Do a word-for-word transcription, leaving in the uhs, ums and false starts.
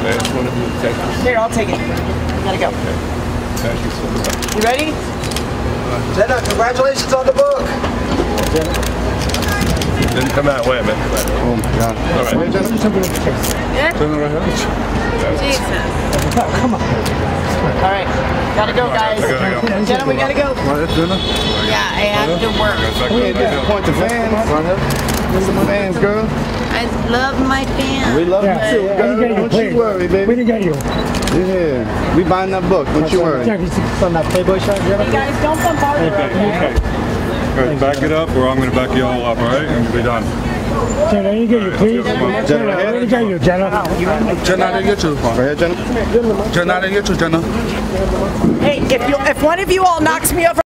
last one of you take this. Here, I'll take it. Gotta go. Thank you so much. You ready? Jenna, congratulations on the book. Didn't come out. Wait a minute. Oh my God. All right. Wait, Jenna. Yeah? Jenna right here. Jesus. Come on. All right. Gotta go, guys. I gotta go. Jenna, we gotta go. Right, Jenna. Yeah, I have to work. We ain't point to fans. Right here. Where's my fans, girl? I love my fans. We love Yeah, you too, yeah, girl. we got you, Don't please. you worry, baby. We didn't get you. Yeah. We buying that book. Don't you worry. Jack, you see from that Playboy shot? Hey, guys, don't bombard her, okay? All right, back it up, or I'm going to back you all up, all right? And we'll be done. Jenna, I didn't get you, please. Jenna, Jenna, I didn't get you, Jenna. Jenna, I didn't get you. Right here, Jenna. Jenna, I didn't get you, Jenna. Hey, if you if one of you all knocks me over.